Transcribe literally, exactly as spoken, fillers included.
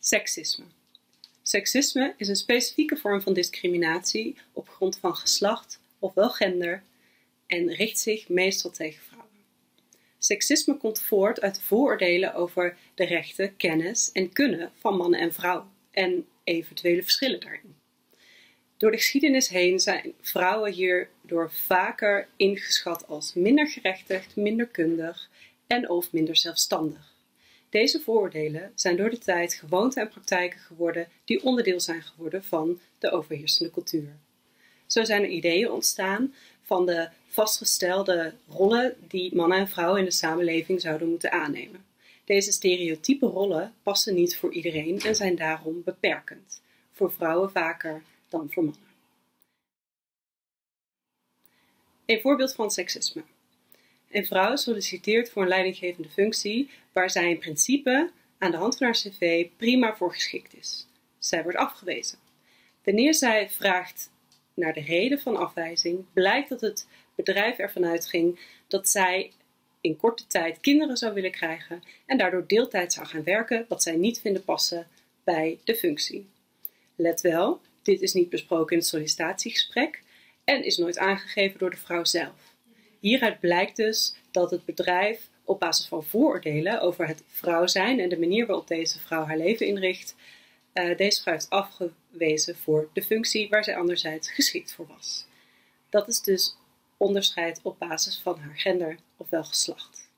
Seksisme. Seksisme is een specifieke vorm van discriminatie op grond van geslacht ofwel gender en richt zich meestal tegen vrouwen. Seksisme komt voort uit vooroordelen over de rechten, kennis en kunnen van mannen en vrouwen en eventuele verschillen daarin. Door de geschiedenis heen zijn vrouwen hierdoor vaker ingeschat als minder gerechtigd, minder kundig en of minder zelfstandig. Deze vooroordelen zijn door de tijd gewoonten en praktijken geworden die onderdeel zijn geworden van de overheersende cultuur. Zo zijn er ideeën ontstaan van de vastgestelde rollen die mannen en vrouwen in de samenleving zouden moeten aannemen. Deze stereotype rollen passen niet voor iedereen en zijn daarom beperkend, voor vrouwen vaker dan voor mannen. Een voorbeeld van seksisme. Een vrouw solliciteert voor een leidinggevende functie waar zij in principe aan de hand van haar cv prima voor geschikt is. Zij wordt afgewezen. Wanneer zij vraagt naar de reden van afwijzing, blijkt dat het bedrijf ervan uitging dat zij in korte tijd kinderen zou willen krijgen en daardoor deeltijd zou gaan werken, wat zij niet vinden passen bij de functie. Let wel, dit is niet besproken in het sollicitatiegesprek en is nooit aangegeven door de vrouw zelf. Hieruit blijkt dus dat het bedrijf op basis van vooroordelen over het vrouw zijn en de manier waarop deze vrouw haar leven inricht, uh, deze vrouw heeft afgewezen voor de functie waar zij anderzijds geschikt voor was. Dat is dus onderscheid op basis van haar gender ofwel geslacht.